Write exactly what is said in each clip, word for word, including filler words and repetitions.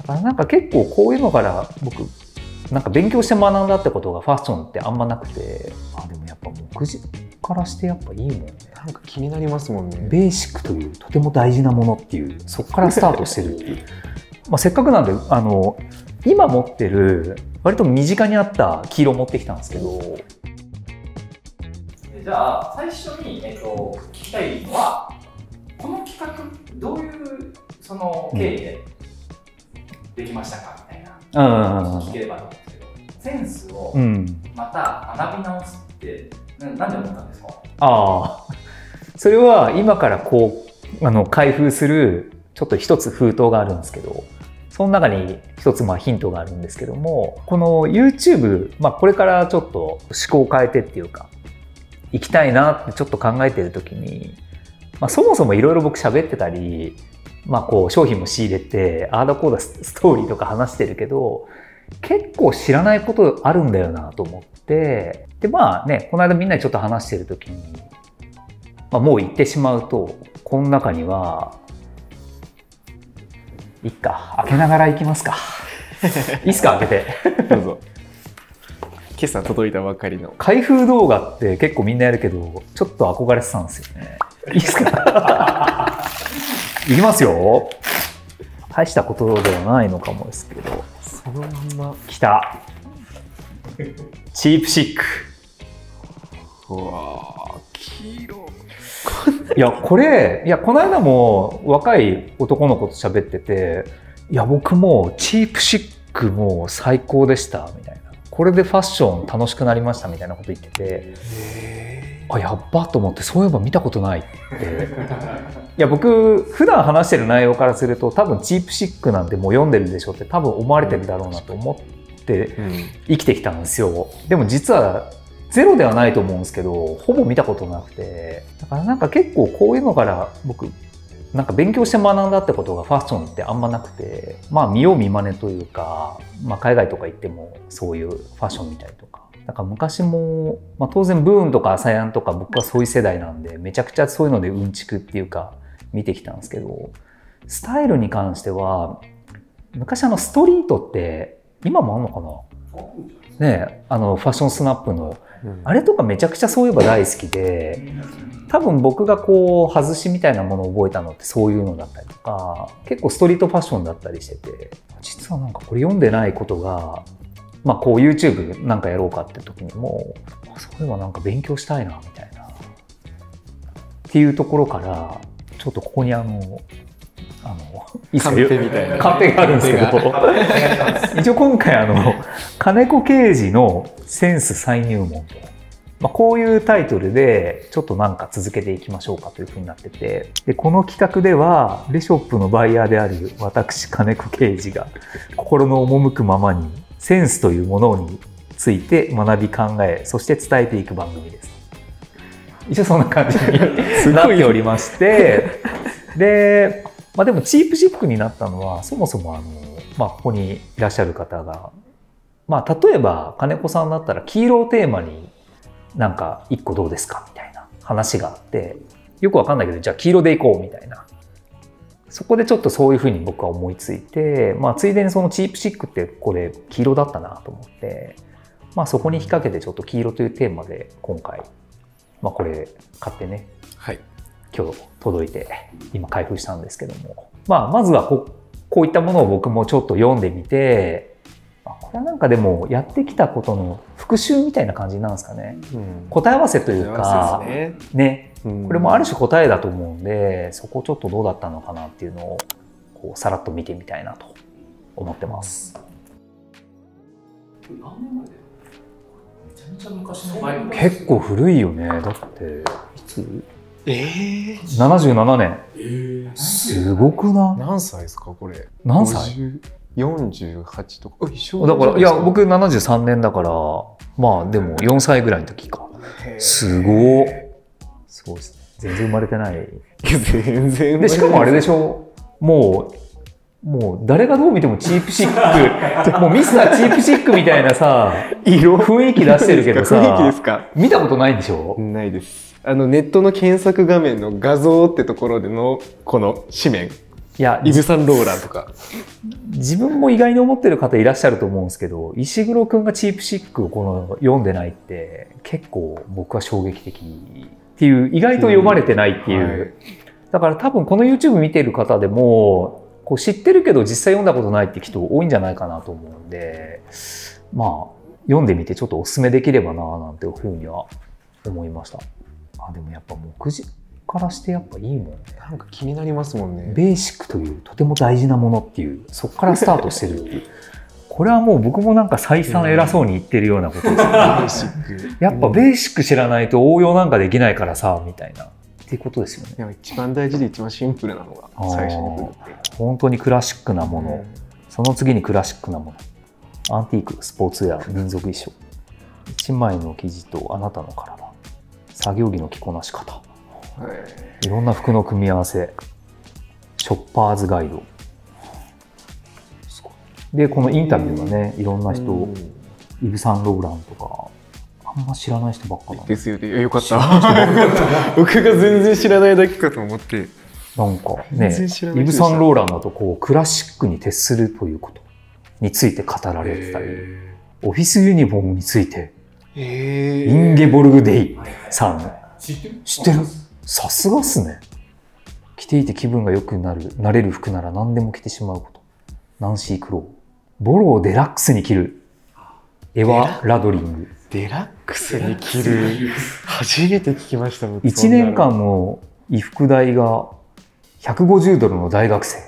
だからなんか結構こういうのから僕なんか勉強して学んだってことがファッションってあんまなくて、あでもやっぱ目次からしてやっぱいいもんね。 なんか気になりますもんね。 ベーシックというとても大事なものっていう、そこからスタートしてるっていうまあせっかくなんであの今持ってる割と身近にあった黄色を持ってきたんですけど。 じゃあ最初に、えっと、聞きたいのはこの企画どういうその経緯でできましたかみたいな聞ければと思うんですけど、センスをまた学び直すって何で思ったんですか？ ああ、それは今からこうあの開封するちょっと一つ封筒があるんですけど、その中に一つまあヒントがあるんですけども、この YouTube、まあ、これからちょっと思考を変えてっていうか行きたいなってちょっと考えてる時に、まあ、そもそもいろいろ僕喋ってたり、まあ、こう商品も仕入れてああだこうだストーリーとか話してるけど結構知らないことあるんだよなと思って、でまあねこの間みんなでちょっと話してる時に、まあ、もう言ってしまうとこの中にはいっか開けながらいきますかいいっすか開けてどうぞ。今朝届いたばかりの開封動画って結構みんなやるけどちょっと憧れてたんですよね。いいっすかいきますよ。大したことではないのかもですけど、 そのまんまきたチープシック。 うわー黄色いやこれいやこの間も若い男の子と喋ってて、いや僕もチープシックも最高でしたみたいな、これでファッション楽しくなりましたみたいなこと言ってて、あやっばと思って、そういえば見たことないっていや僕普段話してる内容からすると多分チープシックなんてもう読んでるでしょって多分思われてるだろうなと思って生きてきたんですよ。でも実はゼロではないと思うんですけどほぼ見たことなくて、だからなんか結構こういうのから僕なんか勉強して学んだってことがファッションってあんまなくて、まあ見よう見まねというか、まあ、海外とか行ってもそういうファッション見たりとか、だから昔も、まあ、当然ブーンとかアサヤンとか僕はそういう世代なんでめちゃくちゃそういうのでうんちくっていうか見てきたんですけど、スタイルに関しては昔あのストリートって今もあんのかなね、あのファッションスナップのあれとかめちゃくちゃそういえば大好きで、多分僕がこう外しみたいなものを覚えたのってそういうのだったりとか結構ストリートファッションだったりしてて、実はなんかこれ読んでないことが、まあこう YouTube なんかやろうかって時にもそういえばなんか勉強したいなみたいなっていうところからちょっとここにあのあのカンペみたいなカンペがあるんですけど一応今回あの金子刑事のセンス再入門と、まあ、こういうタイトルでちょっとなんか続けていきましょうかというふうになってて、でこの企画ではレショップのバイヤーである私金子刑事が心の赴くままにセンスというものについて学び考え、そして伝えていく番組です。一応そんな感じになっておりましてで、まあ、でもチープシックになったのはそもそもあの、まあ、ここにいらっしゃる方が、まあ、例えば金子さんだったら黄色をテーマになんか一個どうですかみたいな話があって、よくわかんないけどじゃあ黄色でいこうみたいな、そこでちょっとそういうふうに僕は思いついて、まあ、ついでにそのチープシックってこれ黄色だったなと思って、まあ、そこに引っ掛けてちょっと黄色というテーマで今回、まあ、これ買ってね、 はい、 今日届いて今開封したんですけども、まあ、まずはこ う, こういったものを僕もちょっと読んでみて、まあ、これはなんかでもやってきたことの復習みたいな感じなんですかね、うん、答え合わせというかね, ね、うん、これもある種答えだと思うんで、そこちょっとどうだったのかなっていうのをこうさらっと見てみたいなと思ってます。 何年前だよ。めちゃめちゃ昔のバイク。 結構古いよね。だっていつえー、 ななじゅうななねん、 えー、 すごくない？ 何歳ですかこれ？ 何歳？ よんじゅうはちとか。 だからいや僕ななじゅうさんねんだから、まあでもよんさいぐらいの時か。すごい。そうですね。全然生まれてない。 全然でしかもあれでしょ、もうもう誰がどう見てもチープシックもうミスターチープシックみたいなさ色雰囲気出してるけどさ、 雰囲気ですか？ 見たことないんでしょ？ ないです。あのネットの検索画面の画像ってところでのこの紙面いやイヴ・サンローランとか。 自分も意外に思ってる方いらっしゃると思うんですけど、石黒くんがチープシックをこの読んでないって結構僕は衝撃的っていう、意外と読まれてないっていう、はい、だから多分この YouTube 見てる方でもこう知ってるけど実際読んだことないって人多いんじゃないかなと思うんで、まあ読んでみてちょっとお勧めできればななんていうふうには思いました。あ、でもやっぱ目次からしてやっぱいいもんね。 なんか気になりますもんね。 ベーシックというとても大事なものっていう、そこからスタートしてるっていうこれはもう僕もなんか再三偉そうに言ってるようなことですね。ベーシックやっぱベーシック知らないと応用なんかできないからさみたいなっていうことですよね。 でも一番大事で一番シンプルなのが最初に来るっていう。 本当にクラシックなもの、うん、その次にクラシックなもの、アンティーク、スポーツウェア、民族衣装、一枚の生地とあなたの体、作業着の着こなし方、いろんな服の組み合わせ、ショッパーズガイドで、このインタビューがね、いろんな人、イヴ・サンローランとかあんま知らない人ばっかだですよね。よかった僕が全然知らないだけかと思って。 なんかね、イヴ・サンローランだとこうクラシックに徹するということについて語られてたり、オフィスユニフォームについてインゲボルグ・デイさん知ってる？知ってる？さすがっすね。着ていて気分が良くなる、なれる服なら何でも着てしまうこと。ナンシー・クロー。ボロをデラックスに着る。エワ・ラドリング。 デラックスに着る。初めて聞きました。 いちねんかんの衣服代がひゃくごじゅうドルの大学生。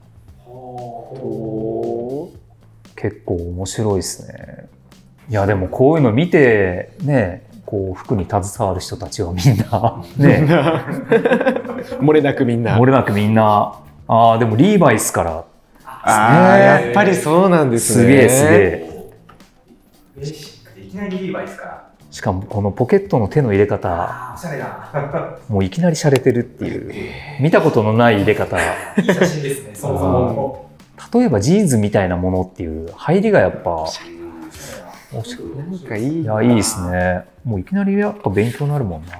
結構面白いですね。いやでもこういうの見てね、こう服に携わる人たちはみんなね漏れなくみんな漏れなくみんなああでもリーバイスからああやっぱりそうなんですね。 すげえすげえ。 ベーシックでいきなりリーバイスから。 しかもこのポケットの手の入れ方、 あおしゃれだ。 もういきなり洒落てるっていう、えー、見たことのない入れ方。 いい写真ですね。そもそも。 例えばジーンズみたいなものっていう入りがやっぱおしゃれなんかいい。 いやいいですね。もういきなりやっぱ勉強になるもんな。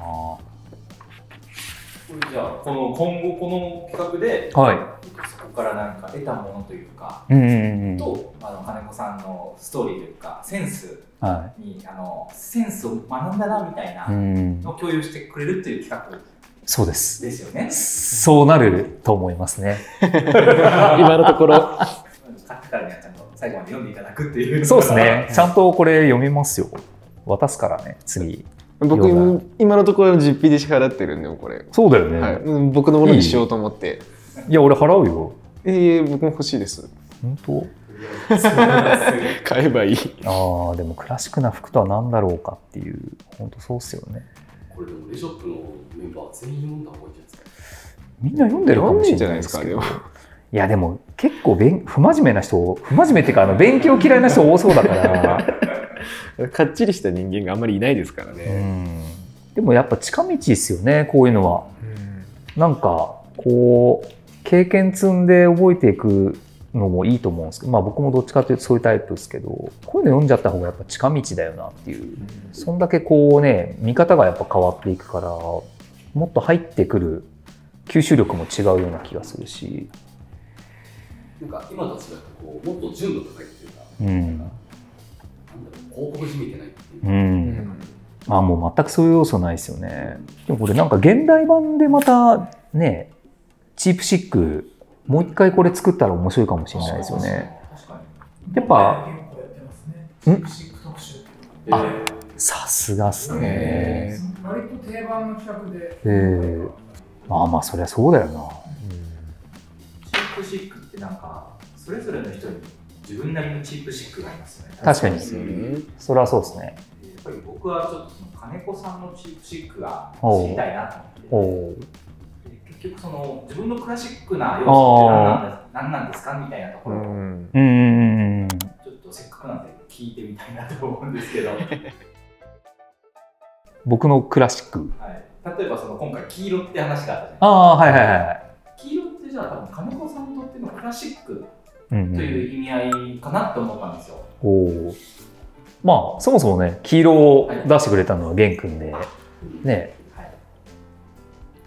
じゃあこの今後この企画で、 はい、 そこからなんか得たものというか、 うんうんうん、 とあの金子さんのストーリーというかセンスに、 はい、 あのセンスを学んだなみたいなのを共有してくれるという企画。 そうですですよね。 そうなると思いますね。 今のところ。 買ってからにはちゃんと最後まで読んでいただくっていう。 そうですね。ちゃんとこれ読みますよ。渡すからね、次。 僕今のところ実費で支払ってるんで、これ。 そうだよね。 はい、僕のものにしようと思って。 いや、俺払うよ。 ええー、僕も欲しいです。 本当？ 買えばいい。 ああ、でもクラシックな服とは何だろうかっていう、本当そうっすよね。 これでもレジョップのメンバー全員読んだ方がいいんじゃないですか。 みんな読んでるかもしれないですけど。いやでも結構べん不真面目な人、不真面目っていうかあの勉強嫌いな人多そうだから。 かっちりした人間があんまりいないですからね。うん、 でもやっぱ近道ですよね、こういうのは。うん、なんかこう経験積んで覚えていくのもいいと思うんですけど、まあ僕もどっちかというとそういうタイプですけど、こういうの読んじゃった方がやっぱ近道だよなっていう、うん、そんだけこうね見方がやっぱ変わっていくから、もっと入ってくる吸収力も違うような気がするし、 なんか今と違ってこうもっと純度高いっていうか、うん、なんだろう広告じみてないっていうか、うん、 あもう全くそういう要素ないですよね。でもこれなんか現代版でまたねチープシックもう一回これ作ったら面白いかもしれないですよね。やっぱんあさすがっすね。 割と定番の企画で。 えー、まあまあそりゃそうだよな。 チープシックってなんかそれぞれの人に自分なりのチープシックがありますよね。 確かに、それはそうですね。 やっぱり僕はちょっとその金子さんのチープシックが知りたいなと思って。結局その自分のクラシックな要素って何なんですかみたいなところを、うんうん、ちょっとせっかくなんで聞いてみたいなと思うんですけど。 僕のクラシック、 はい、例えばその今回黄色って話があったじゃないですか。 ああはいはいはい。 黄色ってじゃあ多分金子さんにとってのクラシックという意味合いかなって思ったんですよ。 うんうん、おまあそもそもね黄色を出してくれたのは玄君で、はい、ね。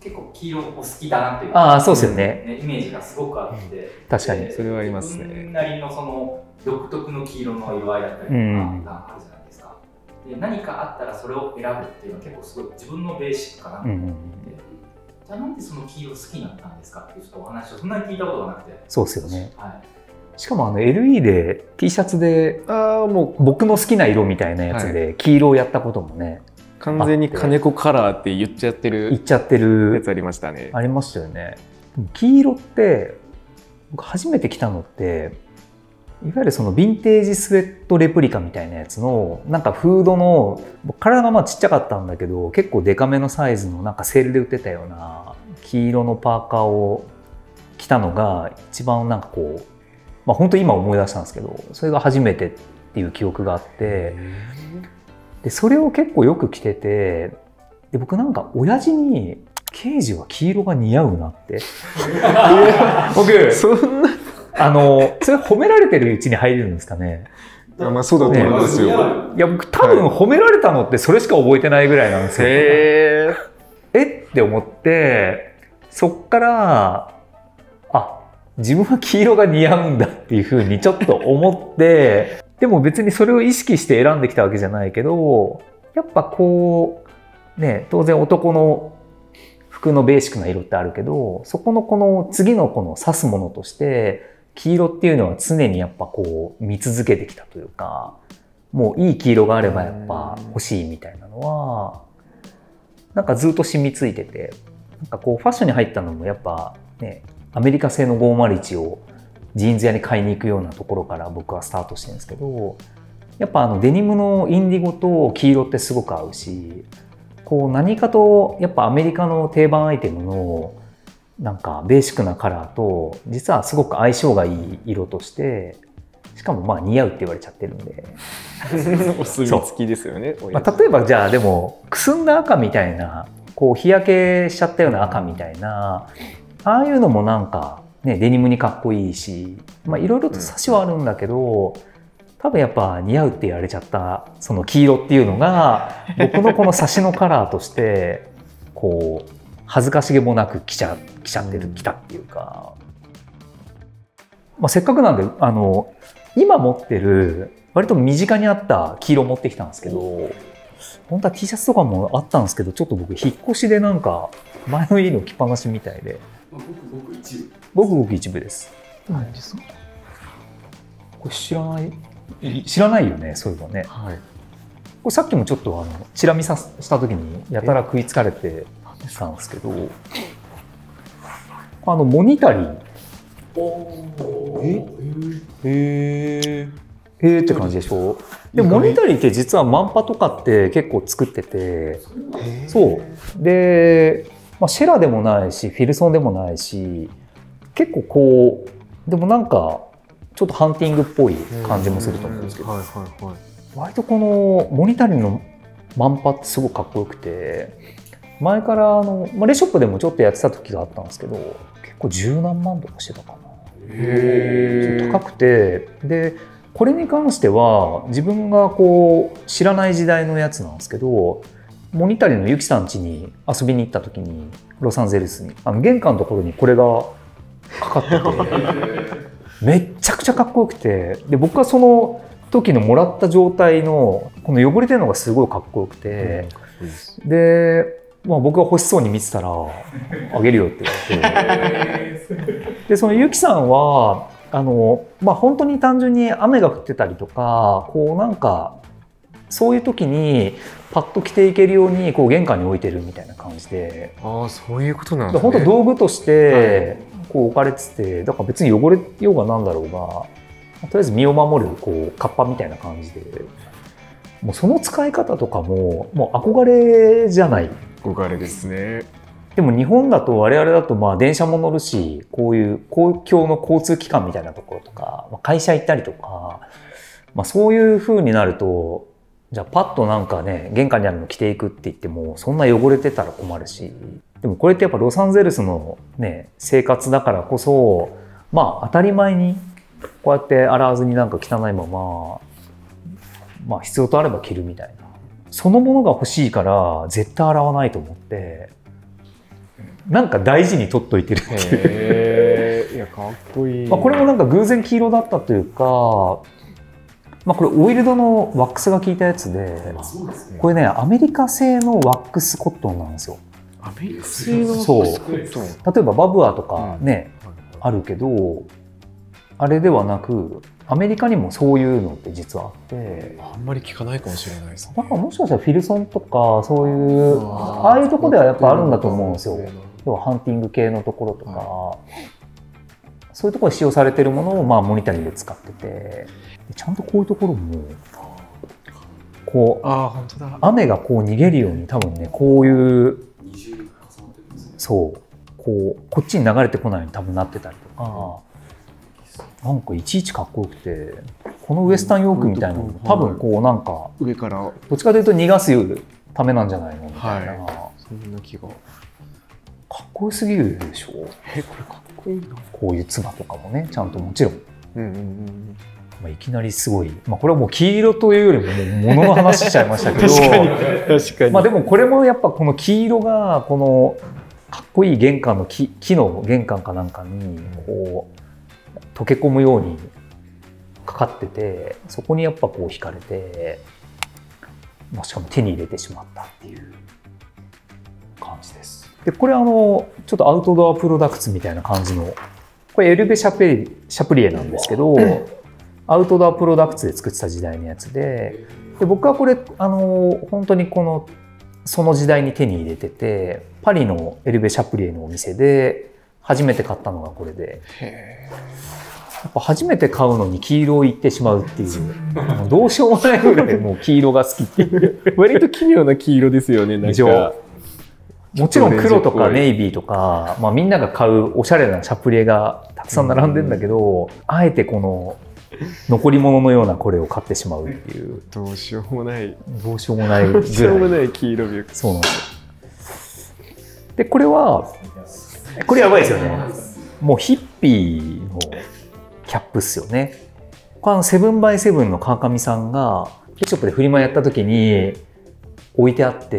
結構黄色お好きだなっていうああそうですよね、 ねイメージがすごくあって、 確かにそれはありますね。 自分なりのその独特の黄色の色合いだったりとかがあるじゃないですか。で何かあったらそれを選ぶっていうのは結構すごい自分のベーシックかなと思って、うんうん、じゃあなんでその黄色好きになったんですかっていうちょっとお話をそんなに聞いたことがなくて。 そうですよね、 はい、 しかもあの エルイー で T シャツであもう僕の好きな色みたいなやつで黄色をやったこともね、はい、 完全に金子カラーって言っちゃってる言っちゃってるやつありましたね。 ありましたよね。黄色って僕初めて着たのっていわゆるそのヴィンテージスウェットレプリカみたいなやつのなんかフードの体がまあちっちゃかったんだけど結構デカめのサイズのなんかセールで売ってたような黄色のパーカーを着たのが一番なんかこうまあ本当に今思い出したんですけどそれが初めてっていう記憶があってでそれを結構よく着ててで僕なんか親父に刑事は黄色が似合うなって僕そんなあのそれ褒められてるうちに入れるんですかね。 いやまあそうだと思いますよ、 ね、いや僕多分褒められたのってそれしか覚えてないぐらいなんですよ。へえって思ってそっからあ自分は黄色が似合うんだっていうふうにちょっと思ってでも別にそれを意識して選んできたわけじゃないけどやっぱこうね当然男の服のベーシックな色ってあるけどそこのこの次のこの指すものとして黄色っていうのは常にやっぱこう見続けてきたというかもういい黄色があればやっぱ欲しいみたいなのはなんかずっと染みついててなんかこうファッションに入ったのもやっぱねアメリカ製のごーまるいちをジーンズ屋に買いに行くようなところから僕はスタートしてるんですけどやっぱあのデニムのインディゴと黄色ってすごく合うしこう何かとやっぱアメリカの定番アイテムのなんかベーシックなカラーと実はすごく相性がいい色としてしかもまあ似合うって言われちゃってるんでお墨付きですよね、 まあ、例えばじゃあでもくすんだ赤みたいなこう日焼けしちゃったような赤みたいなああいうのもなんかねデニムにかっこいいしまあいろいろと差しはあるんだけど、うん多分やっぱ似合うって言われちゃったその黄色っていうのが僕のこの差しのカラーとしてこう恥ずかしげもなく着ちゃ着ちゃってる着たっていうか、まあ、せっかくなんであの今持ってる割と身近にあった黄色持ってきたんですけど本当は T シャツとかもあったんですけどちょっと僕引っ越しでなんか前の家の着っぱなしみたいでごくごく一部ごくごく一部です。 何ですかこれ知らない知らないよねそういうのね、はい、これさっきもちょっとあのチラ見さした時にやたら食いつかれてたんですけどあのモニタリーえへえへえって感じでしょ。でもモニタリーって実はマンパとかって結構作っててそうで、まあ、シェラでもないしフィルソンでもないし結構こうでもなんかちょっとハンティングっぽい感じもすると思うんですけど割とこのモニタリーのマンパってすごくかっこよくて前からあの、まあ、レショップでもちょっとやってた時があったんですけど結構十何万とかしてたかな。へ高くてでこれに関しては自分がこう知らない時代のやつなんですけどモニタリーのゆきさん家に遊びに行った時にロサンゼルスにあの玄関のところにこれがかかっててめっちゃくちゃかっこよくてで僕はその時のもらった状態のこの汚れてるのがすごいかっこよくて、うん、で、まあ、僕が欲しそうに見てたらあげるよって言われてでそのゆきさんはあの、まあ、本当に単純に雨が降ってたりとかこうなんかそういう時にパッと着ていけるようにこう玄関に置いてるみたいな感じでああそういうことなんですね。 本当道具としてこう置かれててだから別に汚れようがなんだろうがとりあえず身を守るこうカッパみたいな感じでもうその使い方とかももう憧れじゃない。 憧れですね。 でも日本だと我々だとまあ電車も乗るしこういう公共の交通機関みたいなところとか会社行ったりとか、まあ、そういう風になるとじゃあパッとなんかね玄関にあるの着ていくって言ってもそんな汚れてたら困るしでもこれってやっぱロサンゼルスのね生活だからこそまあ当たり前にこうやって洗わずになんか汚いまままあ必要とあれば着るみたいなそのものが欲しいから絶対洗わないと思ってなんか大事に取っといてるっていう。 へー、いやかっこいい。 まあこれもなんか偶然黄色だったというか、まあ、これオイルドのワックスが効いたやつで、これねアメリカ製のワックスコットンなんですよ。 アメリカ製のワそう、 ックスコットン。 例えばバブアとかね、うん、あるけど、あれではなくアメリカにもそういうのって実はあって、 あんまり聞かないかもしれないですね。 だからもしかしたらフィルソンとかそういうああいうところではやっぱあるんだと思うんですよ。要はハンティング系のところとか、はい、そういうところで使用されているものをまあモニタリングで使ってて、ちゃんとこういうところもこうあ、本当だ、 雨がこう逃げるように多分ねこういうそうこうこっちに流れてこないように多分なってたりとか、なんかいちいちかっこよくて、このウエスタンヨークみたいなの多分こうなんか上からどっちかというと逃がすためなんじゃないのみたいな、 はい、そんな気が。 かっこよすぎるでしょ。 え、これかっこいいな。こういうつばとかもねちゃんともちろん、 うんうんうん、 まあ、いきなりすごい、まあ、これはもう黄色というよりももう物の話しちゃいましたけど確かに確かに、 まあ、でもこれもやっぱこの黄色がこのかっこいい玄関の 木, 木の玄関かなんかにこう溶け込むようにかかってて、そこにやっぱこう惹かれて、まあ、しかも手に入れてしまったっていう感じです。でこれあのちょっとアウトドアプロダクツみたいな感じの、これエルベ・シャプリ、シャプリエなんですけど、アウトドアプロダクツで作ってた時代のやつで、で僕はこれあの本当にこのその時代に手に入れてて、パリのエルベ・シャプリエのお店で初めて買ったのがこれで、やっぱ初めて買うのに黄色を言ってしまうっていう、もうどうしようもないぐらいもう黄色が好きっていう割と奇妙な黄色ですよね。なんかもちろん黒とかネイビーとか、まあ、みんなが買うおしゃれなシャプリエがたくさん並んでるんだけど、あえてこの残り物のようなこれを買ってしまうっていう、 どうしようもないどうしようもないぐらいどうしようもない黄色ビュー。 そうなんですよ。でこれはこれやばいですよね。もうヒッピーのキャップっすよね。これあのセブンバイセブンの川上さんがケチョップでフリマやった時に置いてあって、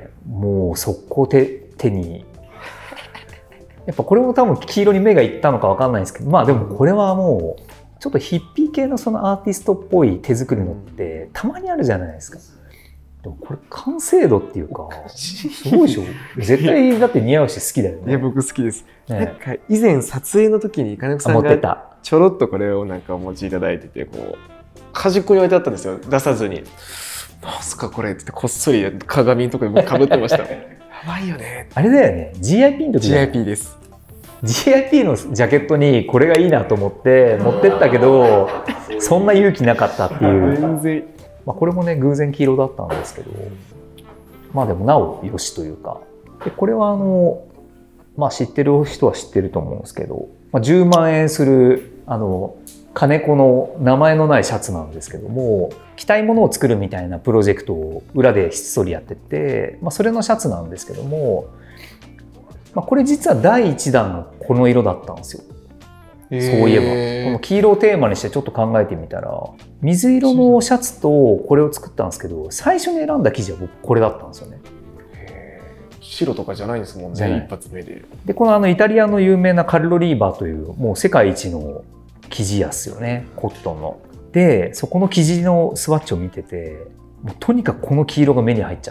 もう速攻手手に、やっぱこれも多分黄色に目がいったのか分かんないんですけど、まあでもこれはもうちょっとヒッピー系のそのアーティストっぽい手作りのってたまにあるじゃないですか。でもこれ完成度っていうかすごいでしょ。絶対だって似合うし好きだよね。 いや僕好きです、 ね、 なんか以前撮影の時に金子さんがちょろっとこれをなんかお持ちいただいてて、こう端っこに置いてあったんですよ、出さずに。なんすかこれってこっそり鏡のところにかぶってました。やばいよね。 あれだよね、 ジーアイピー の時ジーアイピー です。 ジーアイピー のジャケットにこれがいいなと思って持ってったけど、そんな勇気なかったっていう。 全然、 まあ、これもね偶然黄色だったんですけど、まあでもなおよしというか。でこれはあの、まあ、知ってる人は知ってると思うんですけど、まあ、じゅうまんえんするあの金子の名前のないシャツなんですけども、着たいものを作るみたいなプロジェクトを裏でひっそりやってて、まあ、それのシャツなんですけども、まあ、これ実はだいいちだんのこの色だったんですよ。そういえばこの黄色をテーマにしてちょっと考えてみたら、水色のシャツとこれを作ったんですけど、最初に選んだ生地は僕これだったんですよね。 白とかじゃないんですもんね、一発目で。 でこのあのイタリアの有名なカルロリーバーというもう世界一の生地屋っすよね、コットンの。でそこの生地のスワッチを見てて、もうとにかくこの黄色が目に入っちゃって、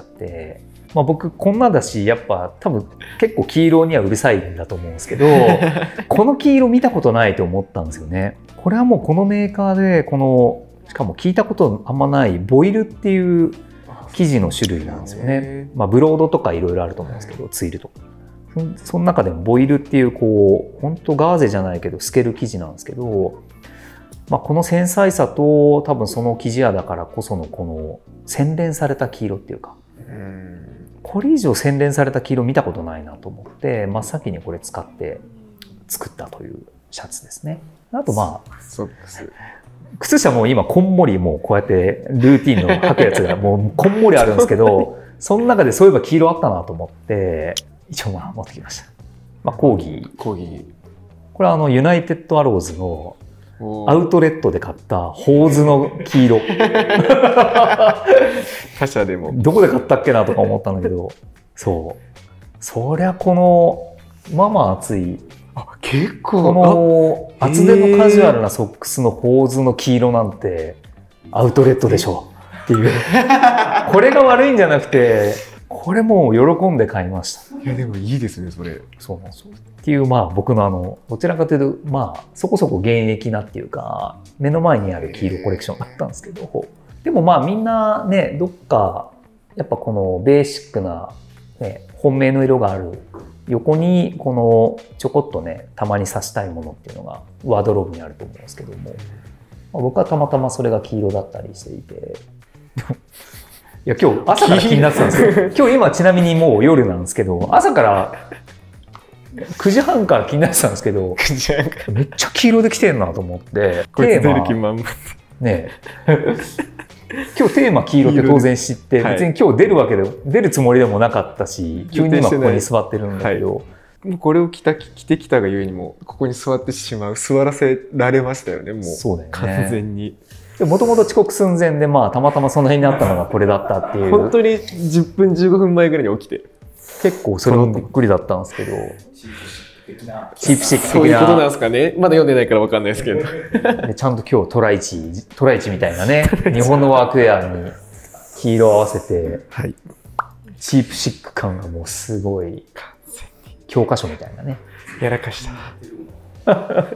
まあ、僕こんなだしやっぱ多分結構黄色にはうるさいんだと思うんですけどこの黄色見たことないと思ったんですよね。これはもうこのメーカーでこのしかも聞いたことあんまないボイルっていう生地の種類なんですよね。まあ、ブロードとかいろいろあると思うんですけど、ツイルとかそ, その中でもボイルっていうこう本当ガーゼじゃないけど透ける生地なんですけど、まあ、この繊細さと多分その生地屋だからこそのこの洗練された黄色っていうか、うんこれ以上洗練された黄色見たことないなと思って真っ先にこれ使って作ったというシャツですね。あとまあソックス、 靴下も今こんもりもうこうやってルーティンの履くやつがもうこんもりあるんですけどその中でそういえば黄色あったなと思って一応まあ持ってきました。まあ、コーギーコーギーこれはあのユナイテッドアローズのアウトレットで買ったホーズの黄色他社でもどこで買ったっけなとか思ったんだけど、そうそりゃこのまあまあ厚い。 あ、結構。 この厚手のカジュアルなソックスの構図の黄色なんてアウトレットでしょっていう。これが悪いんじゃなくて、これもう喜んで買いました。 いやでもいいですねそれ。 そうなんですよ。っていうまあ僕のあのどちらかというとまあそこそこ現役なっていうか目の前にある黄色コレクションだったんですけど、でもまあみんなねどっかやっぱこのベーシックな、ね、本命の色がある横にこのちょこっとねたまに刺したいものっていうのがワードローブにあると思うんですけども、まあ、僕はたまたまそれが黄色だったりしていていや今日朝から気になってたんですけど今日今ちなみにもう夜なんですけど朝からくじはんから気になってたんですけどめっちゃ黄色で来てんなと思ってこいつ出る気満々 ね今日テーマ黄色って当然知って、はい、別に今日出るわけで出るつもりでもなかったし急に今ここに座ってるんだけど、 はい、もうこれを着た着てきたがゆえにもここに座ってしまう座らせられましたよねもうそうだよね完全に。 もともと遅刻寸前で、まあ、たまたまその辺にあったのがこれだったっていう本当にじゅっぷんじゅうごふんまえぐらいに起きて結構それもびっくりだったんですけどチープシック的なそういうことなんですかね。まだ読んでないから分かんないですけどでちゃんと今日トライチトライチみたいなね日本のワークウェアに黄色を合わせて、はい、チープシック感がもうすごい教科書みたいなねやらかした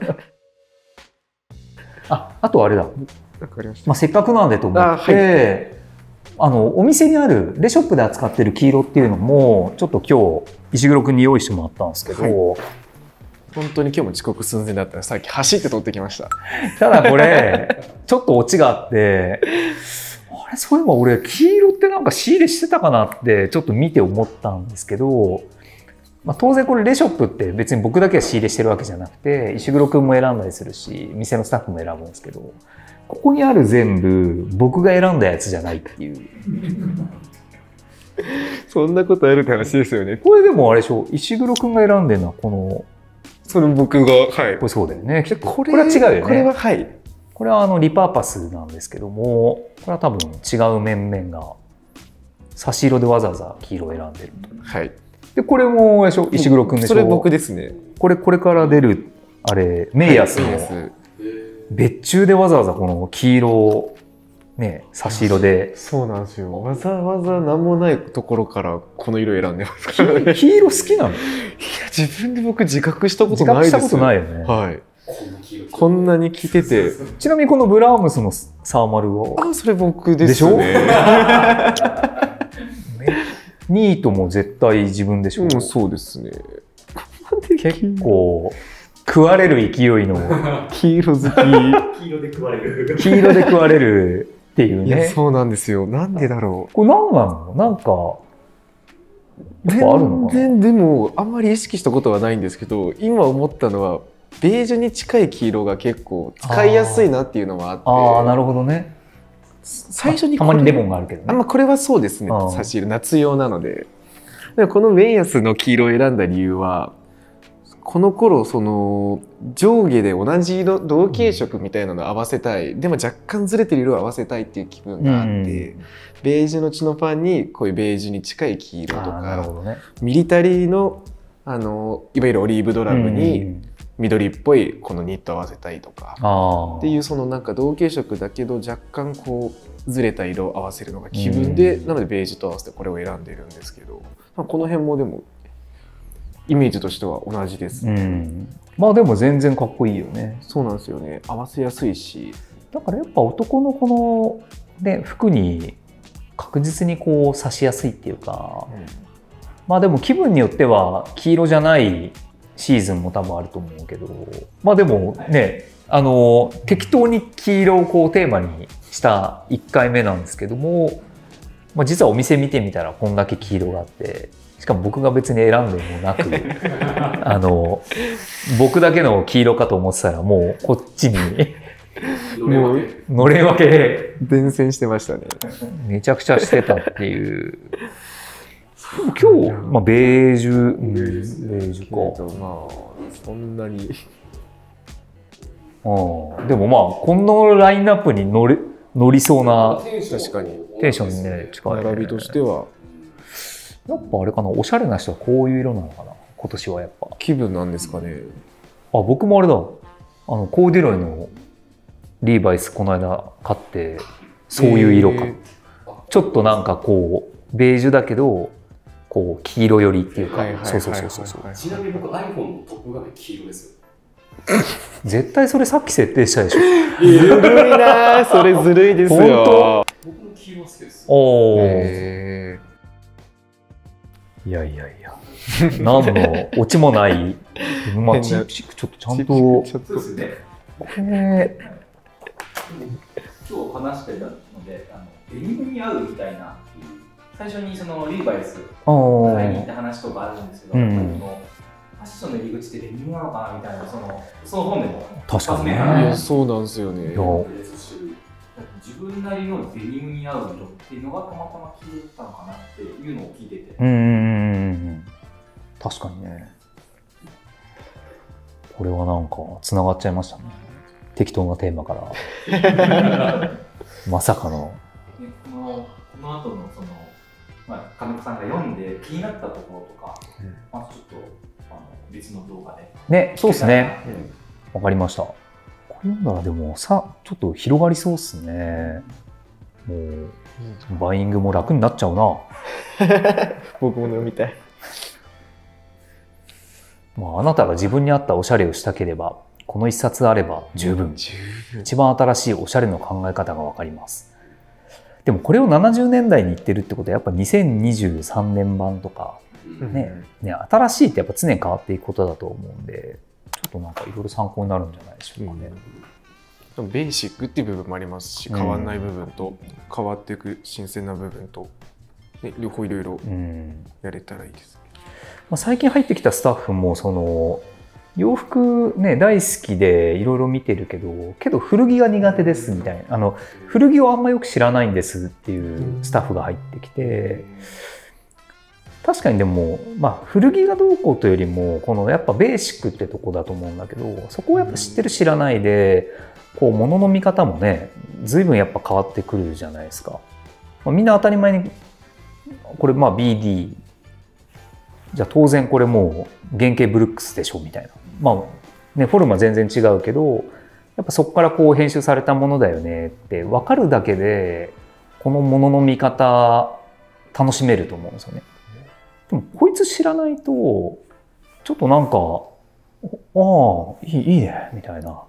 あ, あとあれだわかりました。 まあ、せっかくなんでと思ってあ、はい、あのお店にあるレショップで扱ってる黄色っていうのもちょっと今日石黒くんに用意してもらったんですけど、はい、 本当に今日も遅刻寸前だったらさっき走って取ってきました。 ただこれちょっとオチがあってあれそういえば俺黄色ってなんか仕入れしてたかなってちょっと見て思ったんですけど、まあ、当然これレショップって別に僕だけが仕入れしてるわけじゃなくて石黒くんも選んだりするし店のスタッフも選ぶんですけどここにある全部僕が選んだやつじゃないっていうそんなことあるって話ですよね。 これでもあれでしょ石黒くんが選んでるのはこのそれ僕がはいこれそうだよねこれこれは違うよね。 これははいこれはあのリパーパスなんですけどもこれは多分違う面々が差し色でわざわざ黄色を選んでると。 はいでこれもあれでしょ石黒くんでしょ。 それ僕ですね。 これこれから出るあれメイヤスの、はい別注でわざわざこの黄色をね差し色でそうなんですよわざわざ何もないところからこの色選んでますからね。 黄色好きなの？いや自分で僕自覚したことないですよ。 自覚したことないよね。 はいこんなに着ててちなみにこのブラームスのサーマルはあそれ僕ですね。でしょニートも絶対自分でしょ。 うん、そうですね。 結構食われる勢いの黄色好き黄色で食われる黄色で食われるっていうね。 いやそうなんですよ。なんでだろう。 これ何なの？なんかやっぱあるのかな。 全然でもあんまり意識したことはないんですけど今思ったのはベージュに近い黄色が結構使いやすいなっていうのはあって。 ああなるほどね。 最初にたまにレモンがあるけどね。 あ、まあ、これはそうですね差し色夏用なので。でこのメイヤスの黄色を選んだ理由はこの頃その上下で同じ色同系色みたいなのを合わせたいでも若干ずれてる色を合わせたいっていう気分があって、うん、ベージュのチノパンにこういうベージュに近い黄色とか、なるほどね、ミリタリーの、あのいわゆるオリーブドラムに緑っぽいこのニット合わせたいとか、うん、っていうそのなんか同系色だけど若干こうずれた色を合わせるのが気分で、うん、なのでベージュと合わせてこれを選んでるんですけど、まあ、この辺もでもイメージとしては同じです、ね、うん、 まあでも全然かっこいいよね。 そうなんですよね。合わせやすいしだからやっぱ男のこの、ね、服に確実にこう差しやすいっていうか、うん、まあでも気分によっては黄色じゃないシーズンも多分あると思うけど、まあでもねあの適当に黄色をこうテーマにしたいっかいめなんですけども、まあ、実はお店見てみたらこんだけ黄色があってしかも僕が別に選んでもなくあの僕だけの黄色かと思ってたらもうこっちにもうのれん分け伝染してましたね。 めちゃくちゃしてたっていう今日、まあ、ベージュ、うん、ベージュかまあそんなにあでもまあこのラインナップに乗り、乗りそうな確かにテンションにね近いね。 並びとしてはやっぱあれかなおしゃれな人はこういう色なのかな。 今年はやっぱ。 気分なんですかね。 あ、僕もあれだ、あのコーデュロイのリーバイスこの間買ってそういう色か、えー、ちょっとなんかこうベージュだけどこう黄色寄りっていうか、そうそうそうそうそう。 ちなみに僕 iPhone のトップ画面黄色ですよ。 絶対それさっき設定したでしょ。 ずるいな、それずるいですよ。 僕も黄色好きです。 おー。いやいやいや。何のオチもない。まあチープシックちょっとちゃんと。 そうですね。 これ今日話してたので、あのデニムに合うみたいな。最初にそのリーバイス買いに行った話とかあるんですけど、うん、ファッションの入り口ってデニムなのかなみたいな、そのその本でも確かにね。 いやそうなんですよね。 自分なりのデニムに合う色っていうのがたまたま気づいたのかなっていうのを聞いてて。 うんうん確かにね。これはなんかつながっちゃいましたね。適当なテーマから。まさかの。 このこの後のその。まあ、金子さんが読んで気になったところとか、うん、まあちょっとあの別の動画でね、そうですね。わ、うん、かりました。これ読んだらでもさちょっと広がりそうですね。もう、うん、バイングも楽になっちゃうな。 僕も読みたい。 まああなたが自分に合ったおしゃれをしたければこの一冊あれば十分。十分。一番新しいおしゃれの考え方がわかります。でもこれをななじゅうねんだいに言ってるってことはやっぱにせんにじゅうさんねんばんとか、ねうん、ね新しいってやっぱ常に変わっていくことだと思うんでちょっとなんかいろいろ参考になるんじゃないでしょうかね。 うん、ベーシックっていう部分もありますし変わらない部分と、うん、変わっていく新鮮な部分と、ね、両方いろいろやれたらいいです、ねうんまあ、最近入ってきたスタッフもその洋服ね大好きでいろいろ見てるけどけど古着が苦手ですみたいなあの古着をあんまよく知らないんですっていうスタッフが入ってきて確かにでもまあ古着がどうこうというよりもこのやっぱベーシックってとこだと思うんだけどそこをやっぱ知ってる知らないでこう物の見方もね随分やっぱ変わってくるじゃないですか、まあ、みんな当たり前にこれまあ ビーディー じゃあ当然これもう原型ブルックスでしょみたいなまあね、フォルムは全然違うけどやっぱそこからこう編集されたものだよねって分かるだけでこのものの見方楽しめると思うんですよね。でもこいつ知らないとちょっとなんかああいい、いいねみたいな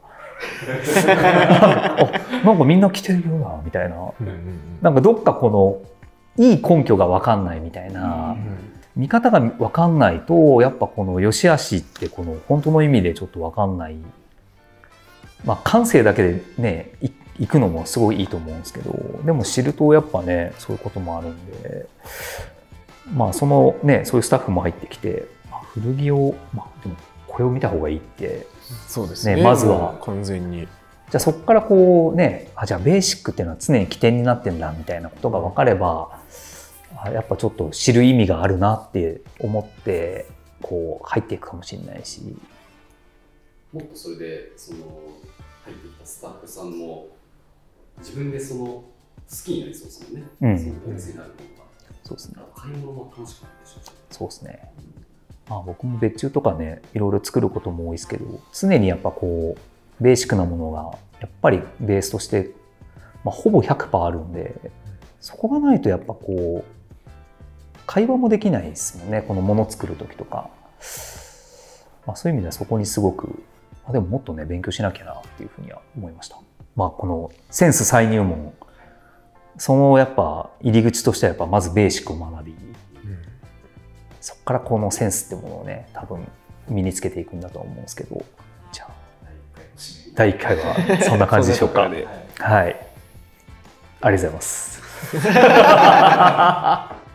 あなんかみんな着てるよなみたいな、うんうんうん、なんかどっかこのいい根拠が分かんないみたいな、うんうん見方が分かんないとやっぱこの良し悪しってこの本当の意味でちょっと分かんないまあ感性だけでねいくのもすごいいいと思うんですけどでも知るとやっぱねそういうこともあるんでまあそのねそういうスタッフも入ってきて、まあ、古着を、まあ、でもこれを見た方がいいってそうですねまずは完全にじゃあそこからこうねあじゃあベーシックっていうのは常に起点になってんだみたいなことが分かればやっぱちょっと知る意味があるなって思ってこう入っていくかもしれないしもっとそれでその入ってきたスタッフさんも自分でその好きになりそうですもんね、うん、そのベースになるものがそうですね買い物も楽しくなるでしょうしそうですね、まあ、僕も別注とかねいろいろ作ることも多いですけど常にやっぱこうベーシックなものがやっぱりベースとして、まあ、ほぼ ひゃくパーセント あるんでそこがないとやっぱこう会話もできないですもんねこのもの作る時とか、まあ、そういう意味ではそこにすごく、まあ、でももっとね勉強しなきゃなっていうふうには思いました。まあこのセンス再入門そのやっぱ入り口としてはやっぱまずベーシックを学び、うん、そこからこのセンスってものをね多分身につけていくんだと思うんですけどじゃあだいいっかいはそんな感じでしょうかはい、はい、ありがとうございます